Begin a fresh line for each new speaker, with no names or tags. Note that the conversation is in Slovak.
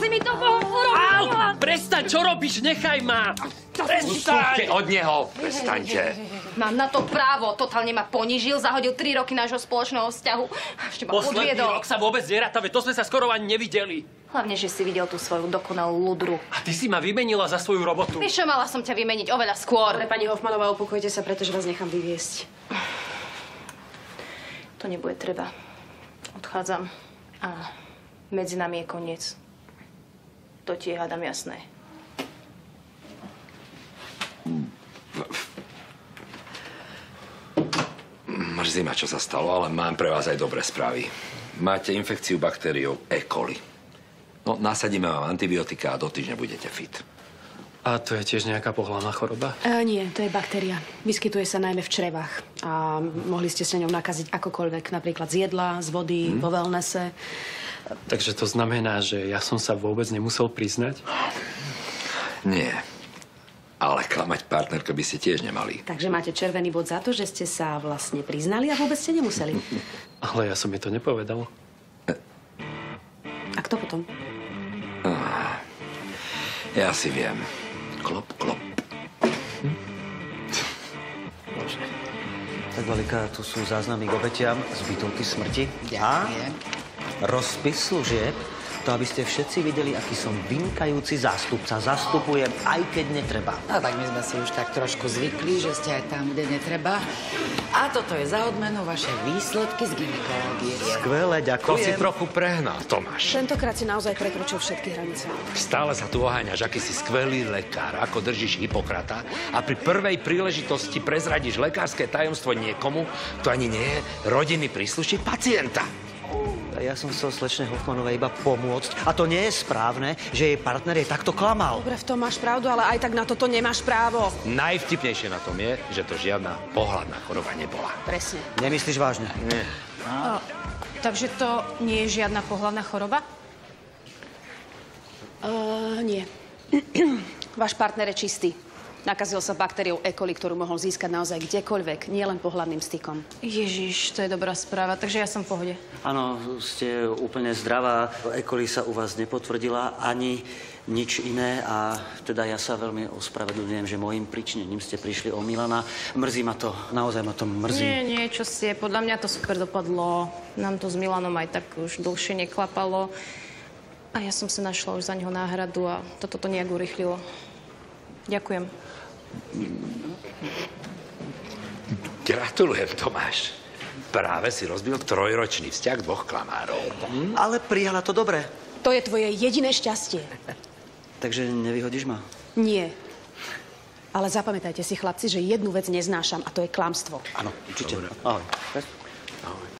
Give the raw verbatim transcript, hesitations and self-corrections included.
si mi to urobil!
Au! Prestaň, čo robíš? Nechaj ma!
Ustúpte od neho, prestaňte.
Mám na to právo. Totálne ma ponížil, zahodil tri roky nášho spoločného vzťahu. Ešte ma
Posledný
podviedol.
rok sa vôbec neráta, veď to sme sa skoro ani nevideli.
Hlavne, že si videl tú svoju dokonalú ludru.
A ty si ma vymenila za svoju robotu.
Vieš čo, mala som ťa vymeniť oveľa skôr.
Ale pani Hoffmanová, upokojte sa, pretože vás nechám vyviesť.
To nebude treba. Odchádzam. A medzi nami je koniec. To ti je, hádam, jasné.
Mrzí ma, čo sa stalo, ale mám pre vás aj dobré správy. Máte infekciu baktériou E. coli. No, nasadíme vám antibiotika a do týždňa budete fit.
A to je tiež nejaká pohlavná choroba?
E, nie, to je baktéria. Vyskytuje sa najmä v črevách. A mohli ste sa ňou nakaziť akokoľvek, napríklad z jedla, z vody, hmm. vo wellnesse.
Takže to znamená, že ja som sa vôbec nemusel priznať?
Nie. Ale klamať partnerka by ste tiež nemali.
Takže máte červený bod za to, že ste sa vlastne priznali a vôbec ste nemuseli.
Ale ja som jej to nepovedal.
A kto potom?
Ah, ja si viem. Klop, klop. Hm?
Tak, Valika, tu sú záznamy k obetiam z bytovky smrti. A rozpis služieb. To, aby ste všetci videli, aký som vynikajúci zástupca. Zastupujem, aj keď netreba.
No tak my sme si už tak trošku zvykli, že ste aj tam, kde netreba. A toto je za odmenu vaše výsledky z gynekológie.
Skvelé,
To si
ďakujem.
trochu prehnal, Tomáš.
Tentokrát si naozaj prekročil všetky hranice.
Stále sa tu oháňaš, aký si skvelý lekár, ako držíš Hipokrata a pri prvej príležitosti prezradíš lekárske tajomstvo niekomu, kto ani nie je rodinný príslušník pacienta.
Ja som chcel slečne Hoffmanovej iba pomôcť. A to nie je správne, že jej partner jej takto klamal.
Dobre, v tom máš pravdu, ale aj tak na toto nemáš právo.
Najvtipnejšie na tom je, že to žiadna pohlavná choroba nebola.
Presne.
Nemyslíš vážne?
Nie.
O, takže to nie je žiadna pohlavná choroba?
Uh, nie. Váš partner je čistý. Nakazil sa baktériou E. coli, ktorú mohol získať naozaj kdekoľvek, nielen pohlavným stykom.
Ježiš, to je dobrá správa, takže ja som v pohode.
Áno, ste úplne zdravá. E. coli sa u vás nepotvrdila ani nič iné a teda ja sa veľmi ospravedlňujem, že môjim príčinením ste prišli o Milana. Mrzí ma to, naozaj ma to mrzí.
Nie, nie, čo si je. Podľa mňa to super dopadlo. Nám to s Milanom aj tak už dlhšie neklapalo. A ja som sa našla už za neho náhradu a toto to nejak urýchlilo. Ďakujem.
Gratulujem, Tomáš. Práve si rozbil trojročný vzťah dvoch klamárov.
Hm? Ale prijala to dobre.
To je tvoje jediné šťastie.
Takže nevyhodíš ma?
Nie. Ale zapamätajte si, chlapci, že jednu vec neznášam a to je klamstvo.
Áno, určite. Ahoj.